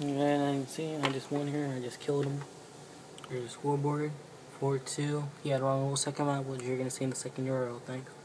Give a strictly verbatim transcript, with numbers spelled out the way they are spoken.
And I can see, I just won here. I just killed him. There's the scoreboard. four two. He had wrong little second map, which you're going to see in the second Euro. Thanks.